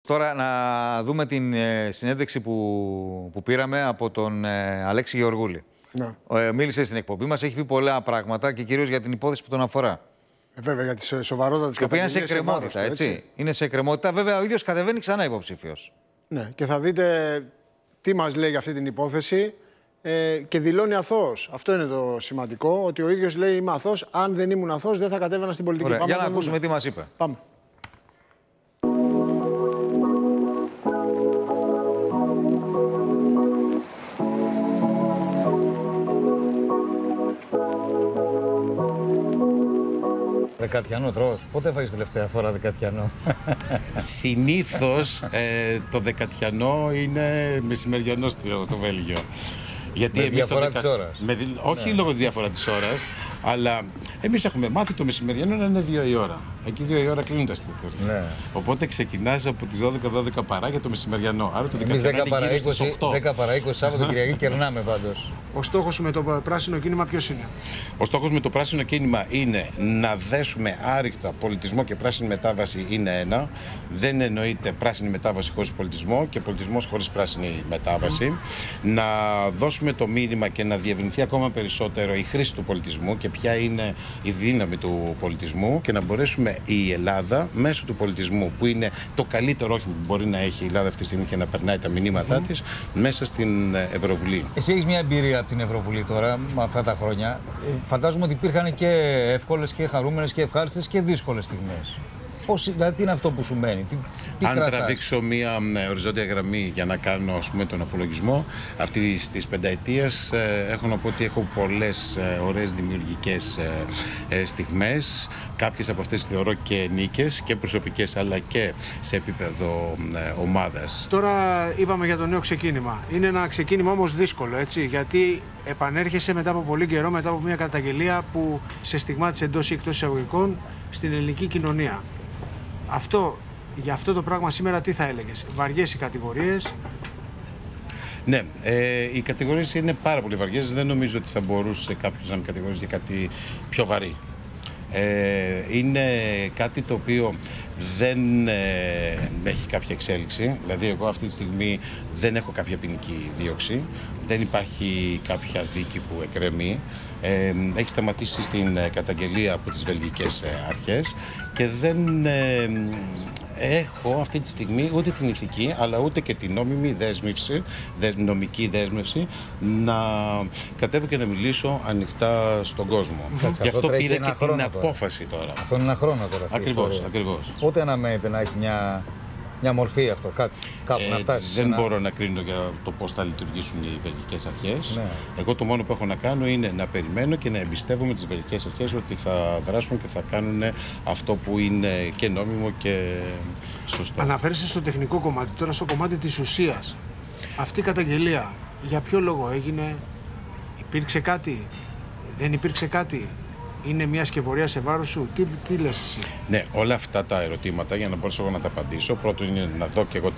Τώρα να δούμε την συνέντευξη που πήραμε από τον Αλέξη Γεωργούλη. Ναι. Μίλησε στην εκπομπή μας, έχει πει πολλά πράγματα και κυρίως για την υπόθεση που τον αφορά. Βέβαια, για τη σοβαρότητα της καταγγελίας. Είναι σε εκκρεμότητα, έτσι. Είναι σε εκκρεμότητα. Βέβαια, ο ίδιος κατεβαίνει ξανά υποψήφιος. Ναι, και θα δείτε τι μας λέει για αυτή την υπόθεση και δηλώνει αθώος. Αυτό είναι το σημαντικό, ότι ο ίδιος λέει είμαι αθώος. Αν δεν ήμουν αθώος, δεν θα κατέβαινα στην πολιτική. Πάμε, για να ακούσουμε τι μας είπε. Πάμε. Δεκατιανό τρως. Πότε φάγεις τελευταία φορά δεκατιανό? Συνήθως το δεκατιανό είναι μεσημεριανό στο Βέλγιο. Γιατί με διαφορά της ώρας. Όχι λόγω της διαφορά της ώρας, αλλά εμείς έχουμε μάθει το μεσημεριανό να είναι 2 η ώρα. Εκεί 2 η ώρα κλείνουν τα εστιατόρια. Ναι. Οπότε ξεκινάς από τις 12 παρά για το μεσημεριανό. Άρα το δεκατιανό είναι γύρω στις 8. 10 παρά 20 Σάββατο Κυριακή κερνάμε πάντως. Ο στόχος σου με το πράσινο κίνημα ποιος είναι? Ο στόχος με το πράσινο κίνημα είναι να δέσουμε άρρηκτα πολιτισμό και πράσινη μετάβαση είναι ένα. Δεν εννοείται πράσινη μετάβαση χωρίς πολιτισμό και πολιτισμός χωρίς πράσινη μετάβαση. Να δώσουμε το μήνυμα και να διευρυνθεί ακόμα περισσότερο η χρήση του πολιτισμού και ποια είναι η δύναμη του πολιτισμού και να μπορέσουμε η Ελλάδα μέσω του πολιτισμού, που είναι το καλύτερο όχημα που μπορεί να έχει η Ελλάδα αυτή τη στιγμή και να περνάει τα μηνύματά της, μέσα στην Ευρωβουλή. Εσύ έχεις μια εμπειρία από την Ευρωβουλή τώρα, με αυτά τα χρόνια. Φαντάζομαι ότι υπήρχαν και εύκολες και χαρούμενες και ευχάριστες και δύσκολες στιγμές. Δηλαδή, τι είναι αυτό που σου μένει, τι αν κρατάς? τραβήξω μία οριζόντια γραμμή για να κάνω, ας πούμε, τον απολογισμό αυτής της πενταετίας, έχω να πω ότι έχω πολλές ωραίες δημιουργικές στιγμές. Κάποιες από αυτές θεωρώ και νίκες και προσωπικές, αλλά και σε επίπεδο ομάδας. Τώρα είπαμε για το νέο ξεκίνημα. Είναι ένα ξεκίνημα όμως δύσκολο, έτσι, γιατί επανέρχεσαι μετά από πολύ καιρό, μετά από μια καταγγελία που σε στιγμάτισε εντός ή εκτός εισαγωγικών στην ελληνική κοινωνία. Για αυτό το πράγμα σήμερα τι θα έλεγες? Βαριές οι κατηγορίες? Ναι, οι κατηγορίες είναι πάρα πολύ βαριές. Δεν νομίζω ότι θα μπορούσε κάποιος να με κατηγορήσει για κάτι πιο βαρύ. Είναι κάτι το οποίο δεν έχει κάποια εξέλιξη. Δηλαδή εγώ αυτή τη στιγμή δεν έχω κάποια ποινική δίωξη. Δεν υπάρχει κάποια δίκη που εκκρεμεί. Έχει σταματήσει στην καταγγελία από τις βελγικές αρχές και δεν έχω αυτή τη στιγμή ούτε την ηθική αλλά ούτε και την νόμιμη νομική δέσμευση να κατέβω και να μιλήσω ανοιχτά στον κόσμο. Γι' αυτό πήρα και την απόφαση τώρα. Αυτό είναι ένα χρόνο τώρα αυτή Ακριβώς. Πότε αναμένεται να έχει μια μορφή αυτό, κάπου να φτάσει? Δεν μπορώ να κρίνω για το πώς θα λειτουργήσουν οι βελγικές αρχές. Ναι. Εγώ το μόνο που έχω να κάνω είναι να περιμένω και να εμπιστεύομαι τις βελγικές αρχές ότι θα δράσουν και θα κάνουν αυτό που είναι και νόμιμο και σωστό. Αναφέρεσαι στο τεχνικό κομμάτι, τώρα στο κομμάτι της ουσίας. Αυτή η καταγγελία, για ποιο λόγο έγινε? Υπήρξε κάτι? Δεν υπήρξε κάτι? Είναι μια σκευωρία σε βάρος σου? Τι λες εσύ? Ναι, όλα αυτά τα ερωτήματα, για να μπορέσω εγώ να τα απαντήσω, πρώτον είναι να δω και εγώ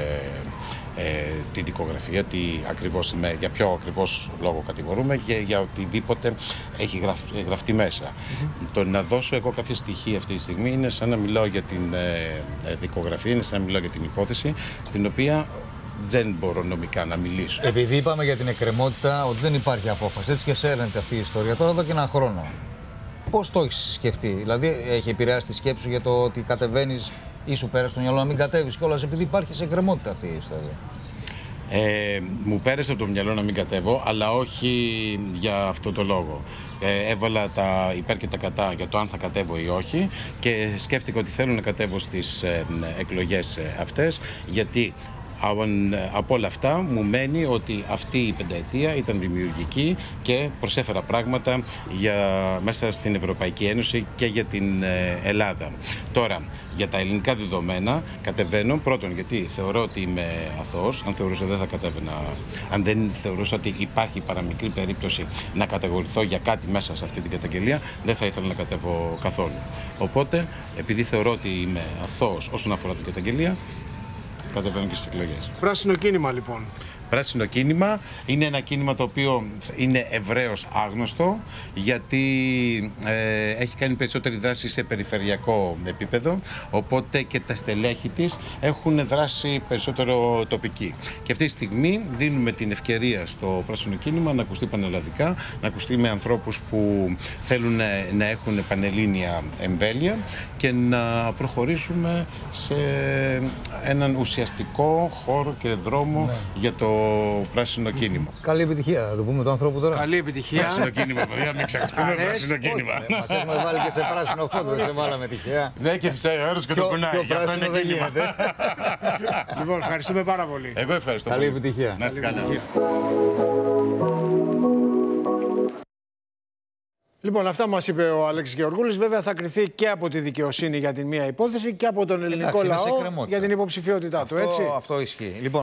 τη δικογραφία, για ποιο ακριβώς λόγο κατηγορούμε και για οτιδήποτε έχει γραφτεί μέσα. Το να δώσω εγώ κάποια στοιχεία αυτή τη στιγμή είναι σαν να μιλάω για την δικογραφία, είναι σαν να μιλάω για την υπόθεση, στην οποία δεν μπορώ νομικά να μιλήσω. Επειδή είπαμε για την εκκρεμότητα ότι δεν υπάρχει απόφαση, έτσι και σέρνεται αυτή η ιστορία τώρα εδώ και ένα χρόνο. Πώς το έχεις σκεφτεί? Δηλαδή, έχει επηρεάσει τη σκέψη σου για το ότι κατεβαίνεις ή σου πέρασε στο μυαλό να μην κατέβεις κιόλας επειδή υπάρχει σε εκκρεμότητα αυτή η ιστορία? Μου πέρασε από το μυαλό να μην κατέβω, αλλά όχι για αυτό το λόγο. Έβαλα τα υπέρ και τα κατά για το αν θα κατέβω ή όχι και σκέφτηκα ότι θέλω να κατέβω στις εκλογές αυτές, γιατί από όλα αυτά μου μένει ότι αυτή η πενταετία ήταν δημιουργική και προσέφερα πράγματα μέσα στην Ευρωπαϊκή Ένωση και για την Ελλάδα. Τώρα, για τα ελληνικά δεδομένα κατεβαίνω πρώτον γιατί θεωρώ ότι είμαι αθώος. Αν θεωρούσα δεν θα κατέβαινα, αν δεν θεωρούσα ότι υπάρχει παραμικρή περίπτωση να κατηγορηθώ για κάτι μέσα σε αυτή την καταγγελία, δεν θα ήθελα να κατέβω καθόλου. Οπότε, επειδή θεωρώ ότι είμαι αθώος όσον αφορά την καταγγελία, κατεβαίνω και στις εκλογές. Πράσινο κίνημα λοιπόν. πράσινο κίνημα. Είναι ένα κίνημα το οποίο είναι ευρέως άγνωστο, γιατί έχει κάνει περισσότερη δράση σε περιφερειακό επίπεδο, οπότε και τα στελέχη της έχουν δράση περισσότερο τοπική. Και αυτή τη στιγμή δίνουμε την ευκαιρία στο πράσινο κίνημα να ακουστεί πανελλαδικά, να ακουστεί με ανθρώπους που θέλουν να έχουν πανελλήνια εμβέλεια και να προχωρήσουμε σε έναν ουσιαστικό χώρο και δρόμο για το πράσινο κίνημα. Καλή επιτυχία, θα το πούμε του ανθρώπου τώρα. Καλή επιτυχία. Πράσινο κίνημα, παιδιά, μην ξεχαστούμε πράσινο κίνημα. Μας έχουμε βάλει και σε πράσινο φόντο, δεν σε βάλαμε τυχαία. Ναι, και φυσάει ο αέρος και το κουνάει. Γι' αυτό είναι κίνημα. Λοιπόν, ευχαριστούμε πάρα πολύ. Εγώ ευχαριστώ Καλή πολύ. επιτυχία. Να είστε καλά. Λοιπόν, αυτά μας είπε ο Αλέξης Γεωργούλης. Βέβαια, θα κριθεί και από τη δικαιοσύνη για την μία υπόθεση και από τον ελληνικό Εντάξει, είναι σε λαό κρεμότητα. για την υποψηφιότητά του. Έτσι. Αυτό ισχύει. Λοιπόν,